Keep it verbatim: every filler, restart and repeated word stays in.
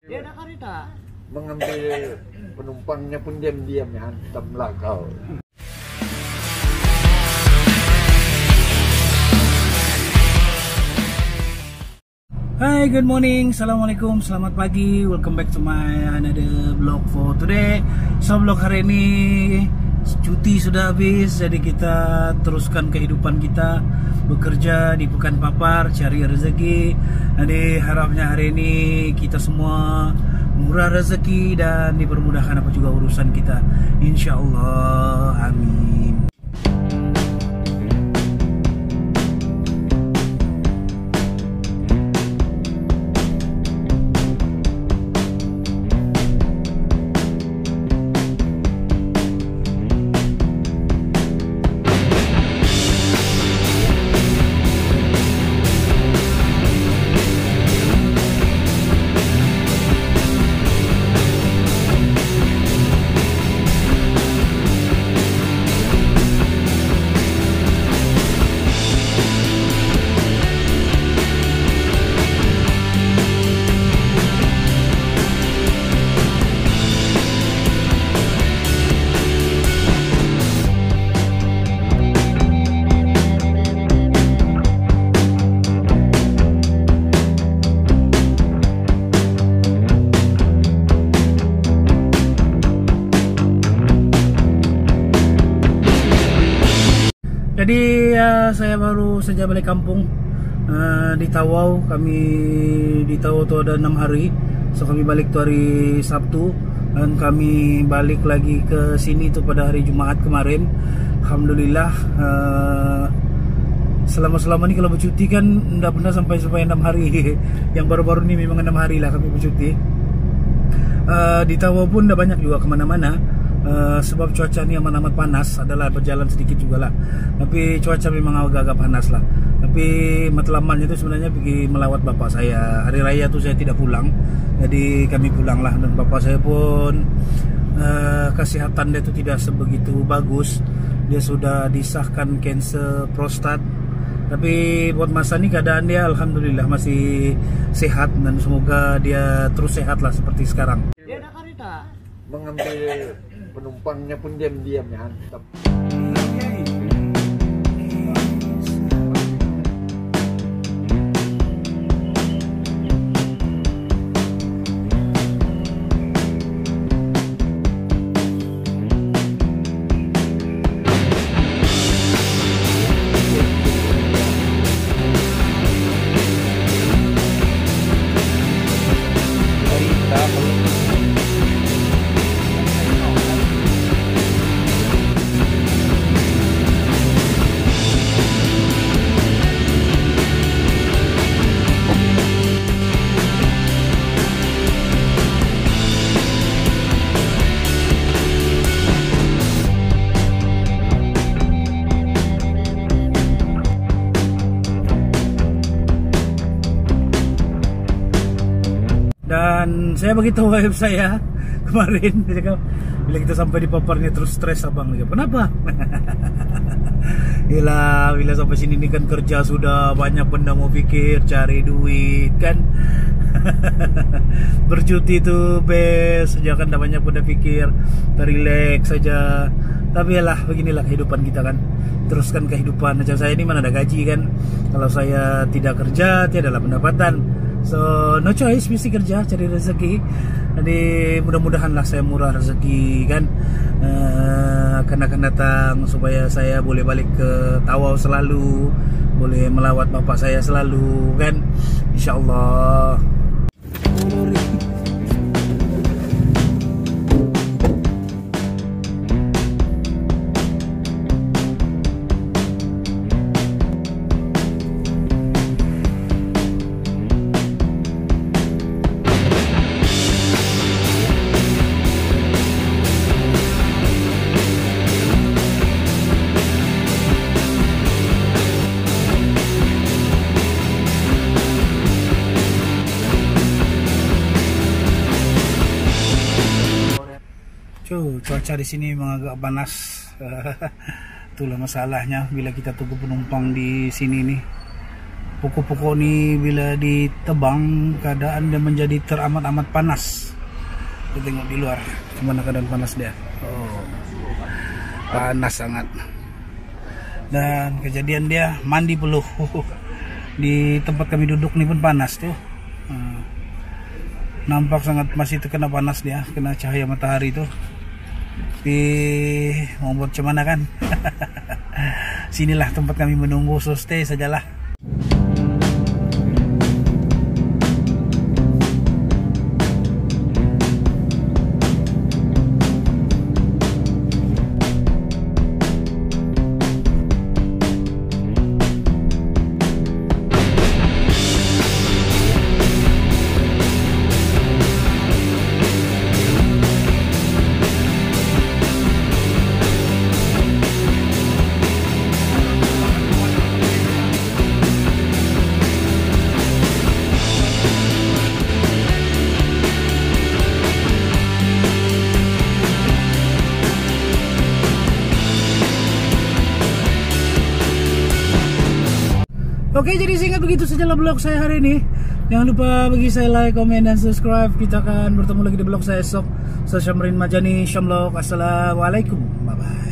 Dia ada kereta. Mengambil penumpangnya pun diam-diam ya, hantamlah kau. Hai, good morning, assalamualaikum, selamat pagi, welcome back to my another vlog for today. So vlog hari ini cuti sudah habis, jadi kita teruskan kehidupan kita, bekerja di Pekan Papar, cari rezeki. Jadi harapnya hari ini kita semua murah rezeki dan dipermudahkan apa juga urusan kita, insya Allah, amin. Jadi ya, saya baru saja balik kampung uh, di Tawau. Kami di Tawau tuh ada enam hari. So kami balik tuh hari Sabtu dan kami balik lagi ke sini tuh pada hari Jumat kemarin. Alhamdulillah. Uh, selama-selama ini kalau bercuti kan nggak pernah sampai sampai enam hari. Yang baru-baru ini memang enam hari lah kami bercuti. Uh, di Tawau pun udah banyak juga kemana-mana. Uh, sebab cuaca ini amat-amat panas, adalah berjalan sedikit juga lah. Tapi cuaca memang agak-agak panas lah. Tapi matlamannya itu sebenarnya pergi melawat bapak saya. Hari raya tuh saya tidak pulang, jadi kami pulang lah. Dan bapak saya pun uh, kesehatan dia itu tidak sebegitu bagus. Dia sudah disahkan kanser prostat. Tapi buat masa ini keadaan dia alhamdulillah masih sehat, dan semoga dia terus sehat lah seperti sekarang. Dia ada kereta. Mengambil penumpangnya pun diam-diam ya, hantam. Dan saya beritahu wife saya kemarin, bila kita sampai di Paparnya terus stres abang. Kenapa? Gila, bila sampai sini ini kan kerja sudah banyak benda mau pikir, cari duit kan. Bercuti itu best saja kan, dah banyak benda pikir, terrelax saja. Tapi yalah, beginilah kehidupan kita kan. Teruskan kehidupan. Macam saya ini mana ada gaji kan. Kalau saya tidak kerja, tiadalah pendapatan. So no choice, mesti kerja cari rezeki. Jadi mudah-mudahan lah saya murah rezeki kan, uh, akan akan datang supaya saya boleh balik ke Tawau selalu, boleh melawat bapak saya selalu kan, insyaallah. Cuy, cuaca di sini memang agak panas. Itulah masalahnya bila kita tunggu penumpang di sini nih. pokok-pokok ini bila ditebang keadaan dia menjadi teramat-amat panas. Kita tengok di luar gimana keadaan panas dia. Oh, panas sangat. Dan kejadian dia mandi peluh. Di tempat kami duduk nih pun panas tuh. Hmm. Nampak sangat masih terkena panas dia, kena cahaya matahari tuh. Tapi mau buat macam mana kan? Sinilah tempat kami menunggu, so stay sajalah. Oke, jadi singkat begitu sajalah vlog saya hari ini. Jangan lupa bagi saya like, komen, dan subscribe. Kita akan bertemu lagi di vlog saya esok. Saya Syamrin Majani, Syamlok. Assalamualaikum. Bye bye.